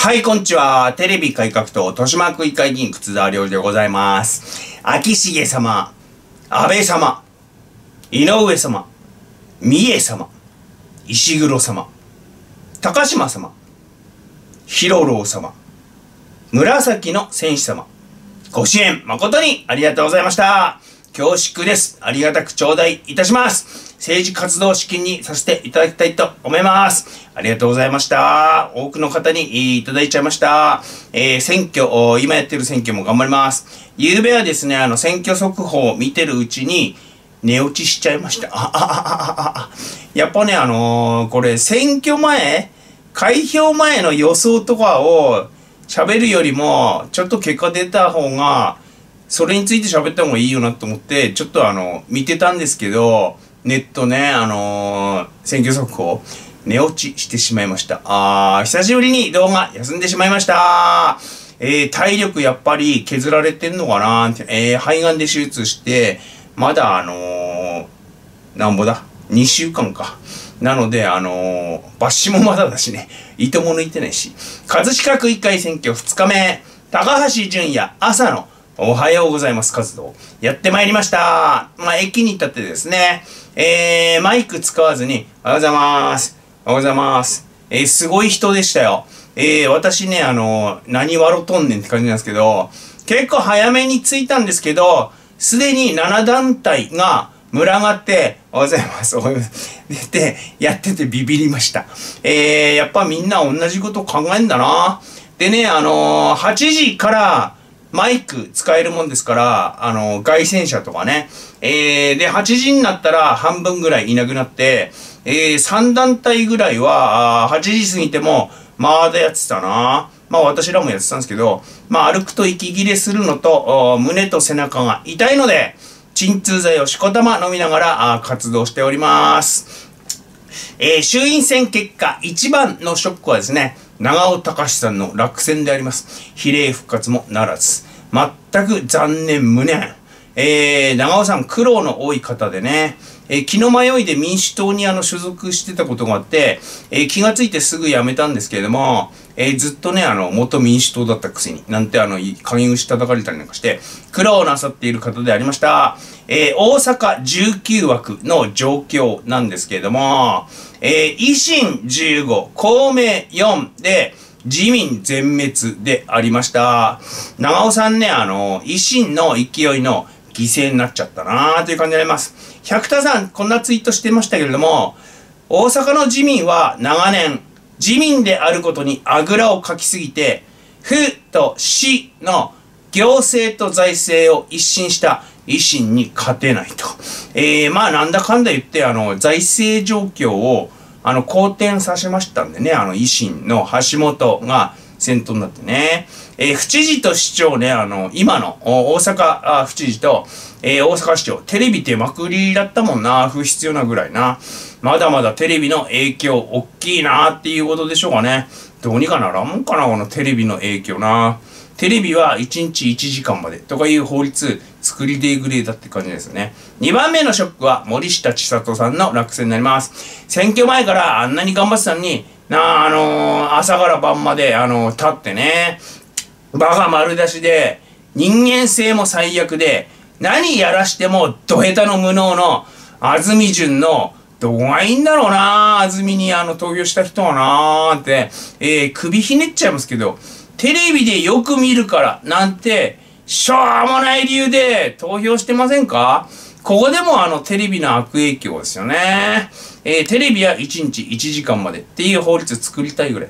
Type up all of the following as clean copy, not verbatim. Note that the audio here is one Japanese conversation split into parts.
はい、こんにちは。テレビ改革党豊島区議会議員靴沢亮でございます。秋重様、安倍様、井上様、三重様、石黒様、高島様、広郎様、紫の戦士様、ご支援誠にありがとうございました。恐縮です。ありがたく頂戴いたします。政治活動資金にさせていただきたいと思います。ありがとうございました。多くの方にいただいちゃいました。選挙、今やってる選挙も頑張ります。昨べはですね、選挙速報を見てるうちに寝落ちしちゃいました。やっぱね、これ選挙前、開票前の予想とかを喋るよりも、ちょっと結果出た方が、それについて喋った方がいいよなと思って、ちょっと見てたんですけど、ネットね、選挙速報、寝落ちしてしまいました。久しぶりに動画休んでしまいました。体力やっぱり削られてんのかなって、肺がんで手術して、まだなんぼだ ?2 週間か。なので、抜歯もまだだしね、糸も抜いてないし。葛飾区議会選挙2日目、高橋純也、朝のおはようございます活動やってまいりました。駅に立ってですね、マイク使わずに、おはようございます。おはようございます。すごい人でしたよ。私ね、何笑とんねんって感じなんですけど、結構早めに着いたんですけど、すでに7団体が群がって、おはようございます。おはようございます。で、やっててビビりました。やっぱみんな同じこと考えんだな。でね、8時から、マイク使えるもんですから、街宣車とかね。で、8時になったら半分ぐらいいなくなって、3団体ぐらいは、8時過ぎても、まだやってたな。私らもやってたんですけど、歩くと息切れするのと、胸と背中が痛いので、鎮痛剤をしこたま飲みながら、活動しております。衆院選結果、一番のショックはですね、長尾隆さんの落選であります。比例復活もならず。全く残念無念。長尾さん苦労の多い方でね、気の迷いで民主党に所属してたことがあって、気がついてすぐ辞めたんですけれども、ずっとね、元民主党だったくせに、なんて陰口叩かれたりなんかして、苦労なさっている方でありました。大阪19枠の状況なんですけれども、維新15、公明4で、自民全滅でありました。長尾さんね、維新の勢いの犠牲になっちゃったなーという感じになります。百田さん、こんなツイートしてましたけれども、大阪の自民は長年、自民であることにあぐらをかきすぎて、府と市の行政と財政を一新した維新に勝てないと。なんだかんだ言って、財政状況を、好転させましたんでね、維新の橋本が先頭になってね。府知事と市長ね、今の大阪府知事と、大阪市長、テレビ出まくりだったもんな、不必要なぐらいな。まだまだテレビの影響大きいなっていうことでしょうかね。どうにかならんもんかな、このテレビの影響な。テレビは1日1時間までとかいう法律作りでぐれだって感じですね。2番目のショックは森下千里さんの落選になります。選挙前からあんなに頑張ってたのに、朝から晩まで立ってね、バカ丸出しで、人間性も最悪で、何やらしてもド下手の無能の安住淳のどこがいいんだろうな安住に投票した人はなって、首ひねっちゃいますけど、テレビでよく見るからなんて、しょうもない理由で投票してませんか？ここでもテレビの悪影響ですよね。テレビは1日1時間までっていう法律作りたいぐらい。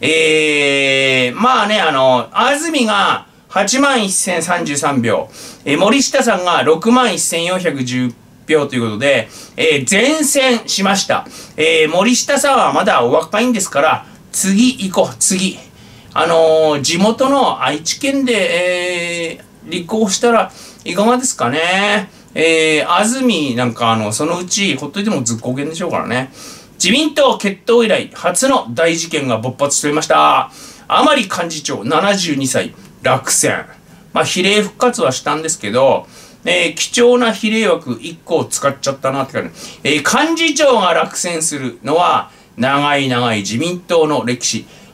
安住が81,033票、森下さんが61,410票ということで、前線しました。森下さんはまだお若いんですから、次行こう、次。地元の愛知県で、立候補したらいかがですかね。安住なんかそのうちほっといてもずっこけんでしょうからね。自民党結党以来初の大事件が勃発しておりました。甘利幹事長72歳落選。比例復活はしたんですけど、貴重な比例枠1個使っちゃったなって感じ。幹事長が落選するのは長い長い自民党の歴史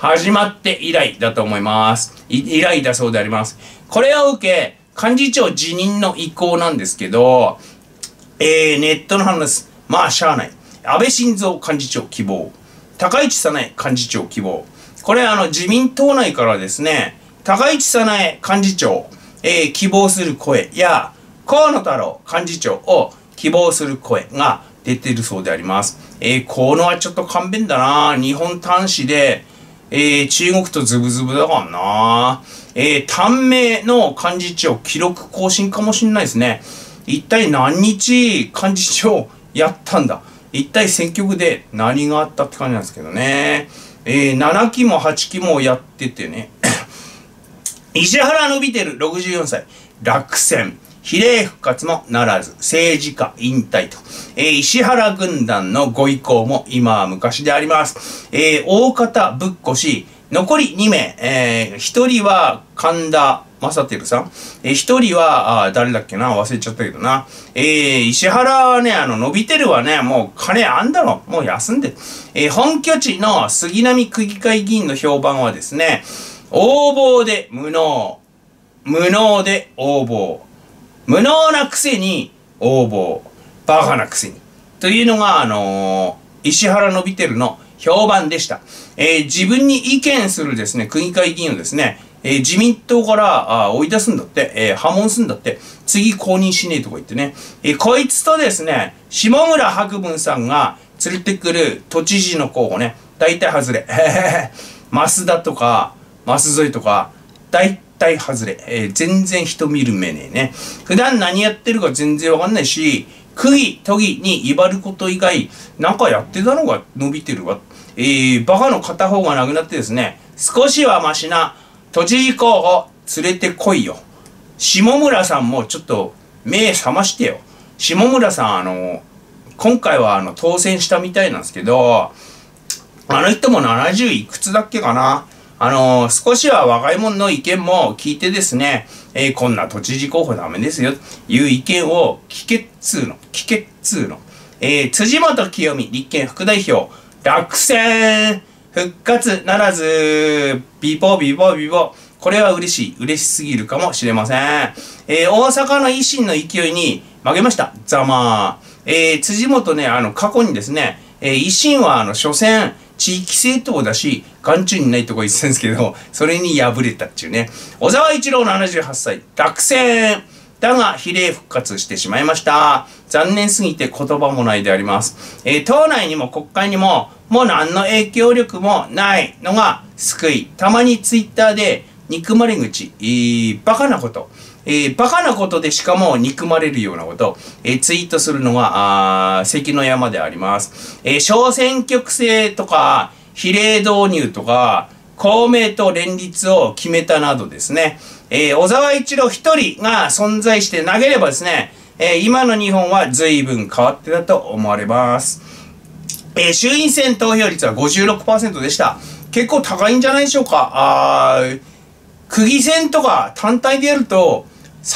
始まって以来だと思います。以来だそうであります。これを受け、幹事長辞任の意向なんですけど、ネットの反応です。まあ、しゃあない。安倍晋三幹事長希望。高市早苗幹事長希望。これ自民党内からですね、高市早苗幹事長、希望する声や、河野太郎幹事長を希望する声が出ているそうであります。河野はちょっと勘弁だな。日本端子で、中国とズブズブだからな。短命の幹事長記録更新かもしんないですね。一体何日幹事長やったんだ。一体選挙区で何があったって感じなんですけどね。7期も8期もやっててね。石原伸晃64歳、落選。比例復活もならず、政治家引退と。石原軍団のご意向も今は昔であります。大方ぶっこし、残り2名、1人は神田正輝さん。1人は、誰だっけな忘れちゃったけどな。石原はね、伸びてるはね、もう金あんだろ。もう休んでる。本拠地の杉並区議会議員の評判はですね、横暴で無能。無能で横暴。無能なくせに横暴。バカなくせに。というのが、石原伸晃の評判でした。自分に意見するですね、区議会議員をですね、自民党から追い出すんだって、破門すんだって、次公認しねえとか言ってね、こいつとですね、下村博文さんが連れてくる都知事の候補ね、大体外れ。増田とか、舛添とか、大体外れ。全然人見る目ねえね。普段何やってるか全然わかんないし、区議、都議に威張ること以外、なんかやってたのが伸びてるわ。バカの片方がなくなってですね、少しはマシな都知事候補連れてこいよ。下村さんもちょっと目覚ましてよ。下村さん、今回は当選したみたいなんですけど、あの人も70いくつだっけかな。少しは若い者の意見も聞いてですね、こんな都知事候補ダメですよ、いう意見を聞けっつーの。辻元清美立憲副代表、落選復活ならず、ビボ。これは嬉しすぎるかもしれません。大阪の維新の勢いに負けました。ざまー。辻元ね、過去にですね、維新は所詮、地域政党だし、眼中にないとこ言ってたんですけど、それに敗れたっていうね。小沢一郎78歳、落選。だが、比例復活してしまいました。残念すぎて言葉もないであります。党内にも国会にも、もう何の影響力もないのが救い。たまにツイッターで、憎まれ口、バカなこと。バカなことでしかも憎まれるようなこと、ツイートするのが、関の山であります。小選挙区制とか、比例導入とか、公明党連立を決めたなどですね、小沢一郎一人が存在して投げればですね、今の日本は随分変わってたと思われます。衆院選投票率は 56% でした。結構高いんじゃないでしょうか。区議選とか単体でやると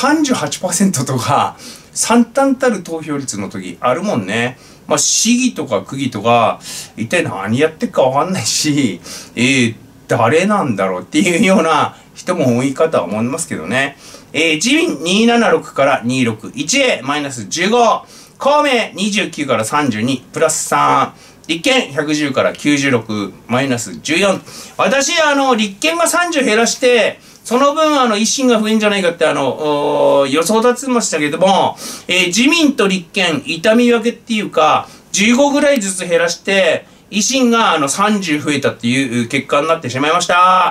38% とか惨憺たる投票率の時あるもんね。まあ市議とか区議とか一体何やってるかわかんないし、誰なんだろうっていうような人も多いかとは思いますけどね。自民276から26、1A マイナス15、公明29から32プラス3、立憲110から96マイナス14。私立憲が30減らしてその分維新が増えんじゃないかって予想立てましたけども、自民と立憲痛み分けっていうか15ぐらいずつ減らして維新が30増えたっていう結果になってしまいました。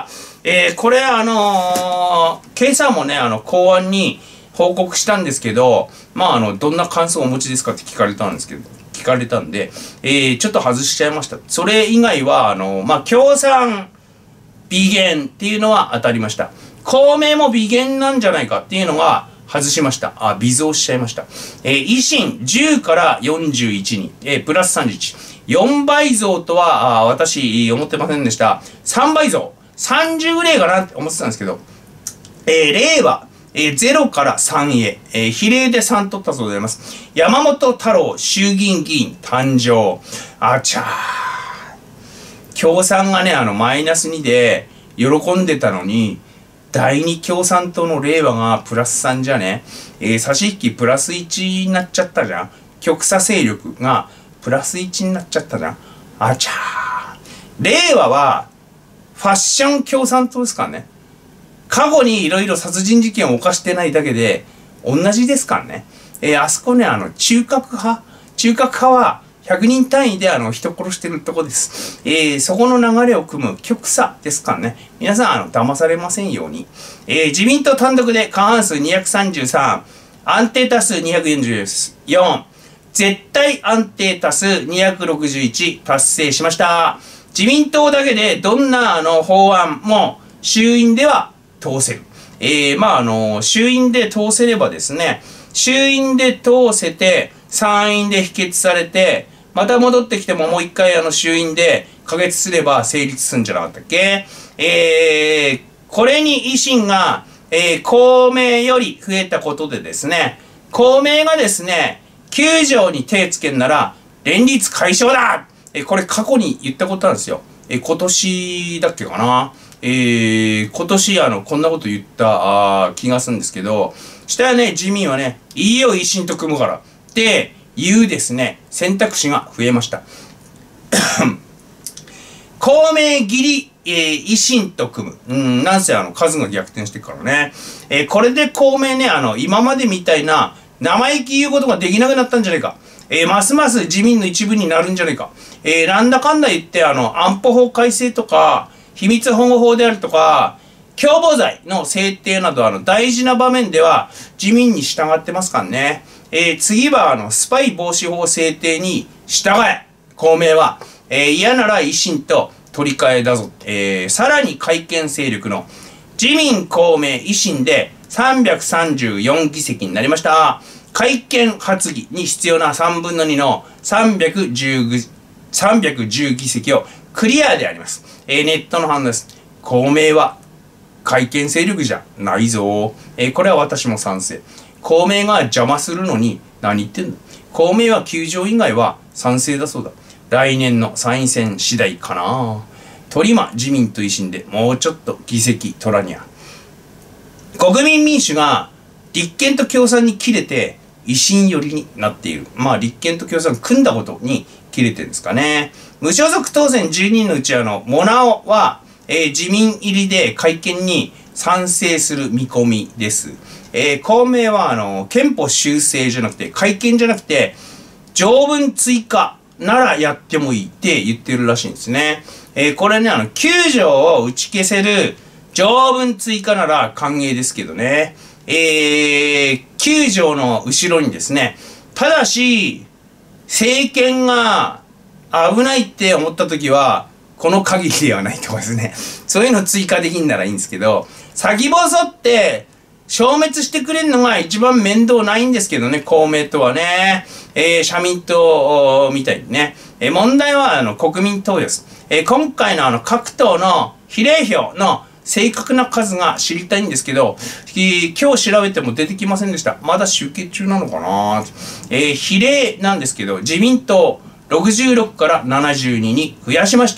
これ今朝もね公安に報告したんですけど、まあどんな感想をお持ちですかって聞かれたんで、ちょっと外しちゃいました。それ以外は共産微減っていうのは当たりました。公明も微減なんじゃないかっていうのが外しました。微増しちゃいました。維新10から41に、プラス31。4倍増とは私思ってませんでした。3倍増。30ぐらいかなって思ってたんですけど、令和、0から3へ、比例で3取ったそうでございます。山本太郎衆議院議員誕生。あちゃー。 共産がね、マイナス2で喜んでたのに、第二共産党の令和がプラス3じゃね、差し引きプラス1になっちゃったじゃん。極左勢力がプラス1になっちゃったじゃん。あちゃー。令和はファッション共産党ですからね。過去にいろいろ殺人事件を犯してないだけで同じですからね。あそこね、中核派は100人単位で人殺してるとこです。そこの流れを組む極左ですからね。皆さん、騙されませんように。自民党単独で過半数233、安定多数244、絶対安定多数261達成しました。自民党だけでどんな法案も衆院では通せる。衆院で通せればですね、衆院で通せて、参院で否決されて、また戻ってきてももう一回衆院で可決すれば成立するんじゃなかったっけ？これに維新が、公明より増えたことでですね、公明がですね、9条に手つけんなら連立解消だ！これ過去に言ったことあるんですよ。今年だっけかな。今年こんなこと言った気がするんですけど、したらね、自民はね、いいよ維新と組むからっていうですね、選択肢が増えました。公明義理、維新と組む。なんせ数が逆転してるからね。これで公明ね、今までみたいな生意気言うことができなくなったんじゃないか。ますます自民の一部になるんじゃないか。なんだかんだ言って、安保法改正とか、秘密保護法であるとか、共謀罪の制定など、大事な場面では自民に従ってますからね。次は、スパイ防止法制定に従え。公明は。嫌なら維新と取り替えだぞ。さらに改憲勢力の自民、公明、維新で334議席になりました。改憲発議に必要な3分の2の310議席をクリアであります。ネットの反応です。公明は改憲勢力じゃないぞ。これは私も賛成。公明が邪魔するのに何言ってんの？公明は9条以外は賛成だそうだ。来年の参院選次第かな。取り間自民と維新でもうちょっと議席取らにゃ。国民民主が立憲と共産に切れて維新寄りになっている。立憲と共産が組んだことに切れてるんですかね。無所属当選12人のうちモナオは、自民入りで改憲に賛成する見込みです。公明は憲法修正じゃなくて改憲じゃなくて条文追加ならやってもいいって言ってるらしいんですね。これね9条を打ち消せる条文追加なら歓迎ですけどね。9条の後ろにですね、ただし政権が危ないって思った時はこの限りではないとかですね、そういうの追加できんならいいんですけど、先細って消滅してくれるのが一番面倒ないんですけどね、公明党はね。社民党みたいにね。問題は国民党です。今回の各党の比例票の正確な数が知りたいんですけど、今日調べても出てきませんでした。まだ集計中なのかな。比例なんですけど、自民党66から72に増やしました。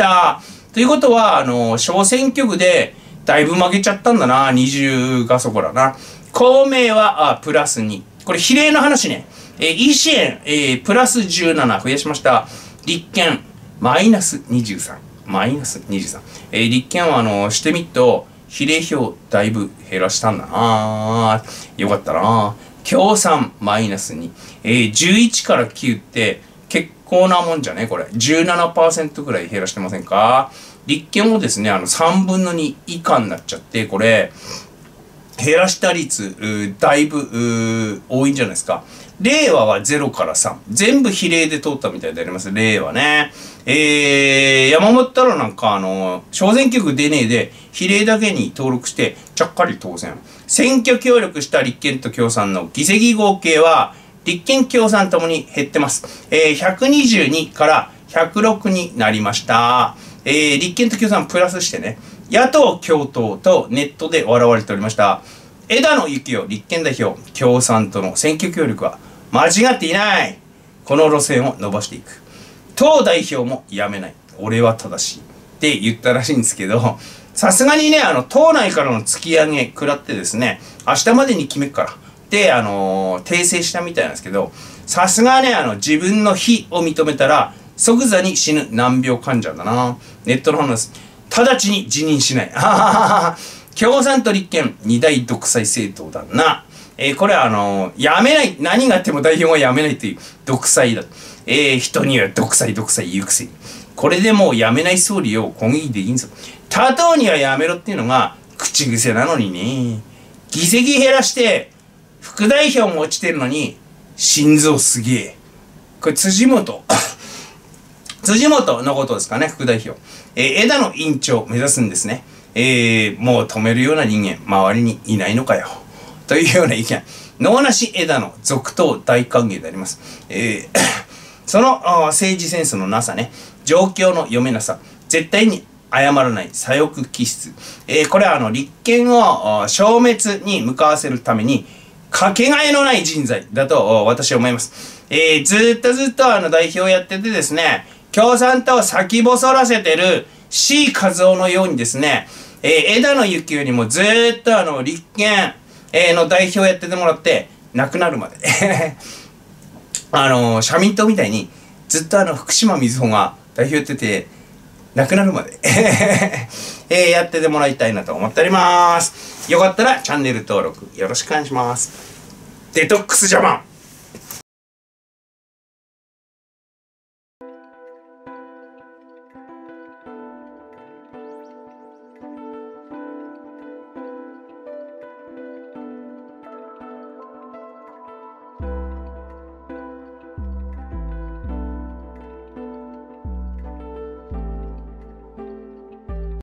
ということは、小選挙区でだいぶ負けちゃったんだな。20がそこだな。公明はプラス2。これ比例の話ね。維新、プラス17増やしました。立憲、マイナス23。マイナス23。立憲はしてみっと、比例票だいぶ減らしたんだな。よかったな。共産、マイナス2。11から9って結構なもんじゃねこれ。17% ぐらい減らしてませんか？立憲もですね、3分の2以下になっちゃって、これ、減らした率、だいぶ多いんじゃないですか。令和は0から3。全部比例で通ったみたいであります。令和ね。山本太郎なんか、小選挙区出ねえで、比例だけに登録して、ちゃっかり当選。選挙協力した立憲と共産の議席合計は、立憲共産ともに減ってます。122から106になりました。立憲と共産プラスしてね、野党共闘とネットで笑われておりました。枝野幸男立憲代表、共産との選挙協力は間違っていない。この路線を伸ばしていく。党代表もやめない。俺は正しい。 って言ったらしいんですけど、さすがにね、党内からの突き上げ食らってですね、明日までに決めっから。で、訂正したみたいなんですけど、さすがね、自分の非を認めたら、即座に死ぬ難病患者だな。ネットの話です。直ちに辞任しない。共産と立憲、二大独裁政党だな。これはやめない。何があっても代表はやめないという独裁だ。人には独裁言うくせに。これでもうやめない総理を攻撃できんぞ。他党にはやめろっていうのが口癖なのにね。議席減らして、副代表も落ちてるのに、心臓すげえ。これ辻元。辻元のことですかね、副代表。枝野委員長目指すんですね。もう止めるような人間、周りにいないのかよ。というような意見。能なし枝野続投大歓迎であります。その政治センスのなさね、状況の読めなさ、絶対に謝らない左翼気質。これは立憲を消滅に向かわせるために、かけがえのない人材だと私は思います。ずっと代表やっててですね、共産党を先細らせてる C 和夫のようにですね、枝野幸男にもずっと立憲の代表やっててもらって、亡くなるまで。社民党みたいにずっと福島みずほが代表やってて、亡くなるまでやっててもらいたいなと思っております。よかったらチャンネル登録よろしくお願いします。デトックスジャパン